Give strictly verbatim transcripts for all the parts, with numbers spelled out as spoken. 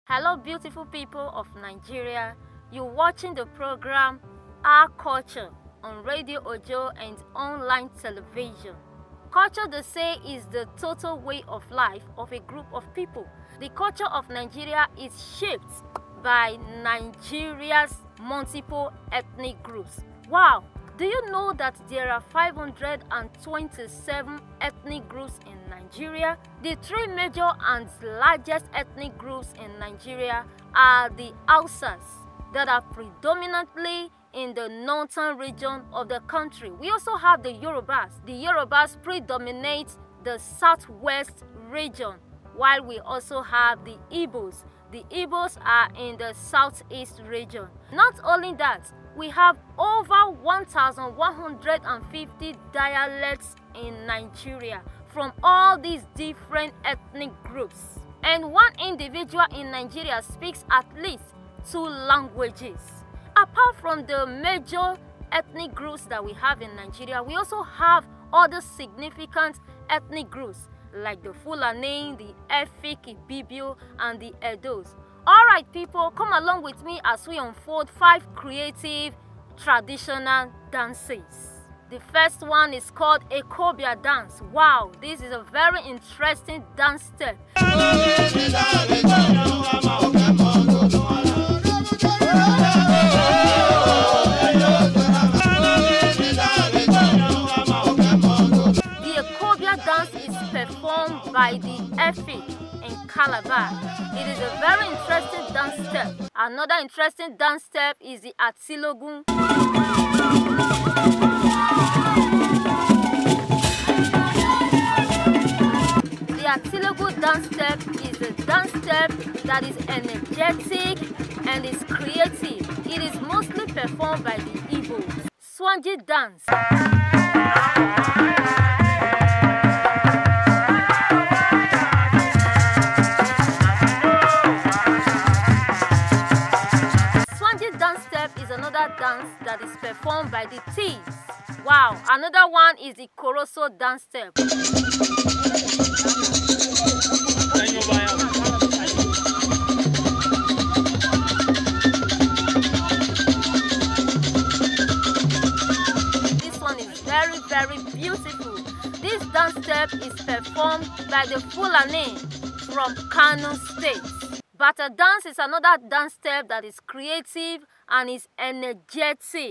Hello beautiful people of Nigeria, you're watching the program Our Culture on Radio Ojo and online television. Culture, they say, is the total way of life of a group of people. The culture of Nigeria is shaped by Nigeria's multiple ethnic groups. Wow! Do you know that there are five hundred twenty-seven ethnic groups in Nigeria? The three major and largest ethnic groups in Nigeria are the Hausas, that are predominantly in the northern region of the country. We also have the Yorubas. The Yorubas predominate the southwest region, while we also have the Igbos. The Igbos are in the southeast region. Not only that, we have over one thousand one hundred fifty dialects in Nigeria from all these different ethnic groups. And one individual in Nigeria speaks at least two languages. Apart from the major ethnic groups that we have in Nigeria, we also have other significant ethnic groups like the Fulani, the Efik, Ibibio, and the Edos. Alright people, come along with me as we unfold five creative traditional dances. The first one is called Ekobia dance. Wow, this is a very interesting dance step. The Ekobia dance is performed by the Efik in Calabar. It is a very interesting dance step. Another interesting dance step is the Atilogun. The Atilogun dance step is a dance step that is energetic and is creative. It is mostly performed by the Igbos. Swanji dance. Dance that is performed by the thieves. Wow, another one is the Koroso dance step. This one is very very beautiful. This dance step is performed by the Fulani from Kano State. Bata dance is another dance step that is creative and is energetic.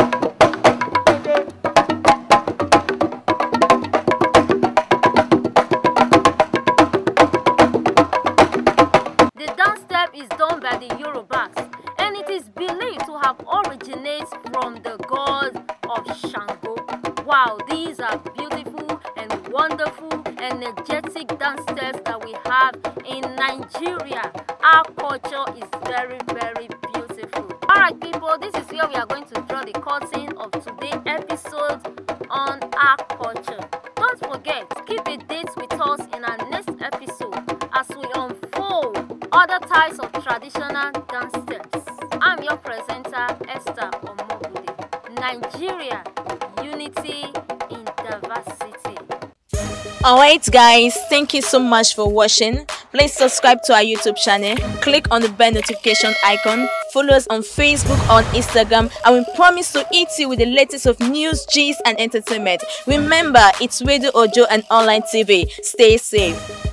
The dance step is done by the Yorubas, and it is believed to have originated from the god of Shango. Wow, these are beautiful and wonderful, energetic dance steps that we have in Nigeria. Our culture is very, very beautiful. Alright people, this is where we are going to draw the curtain of today's episode on our culture. Don't forget, keep a date with us in our next episode as we unfold other types of traditional dance steps. I'm your presenter, Esther Omogude. Nigeria, unity in diversity. Alright guys, thank you so much for watching. Please subscribe to our YouTube channel, click on the bell notification icon, follow us on Facebook, on Instagram, and we promise to hit you with the latest of news, gist and entertainment. Remember, it's Radio Ojo and online T V. Stay safe.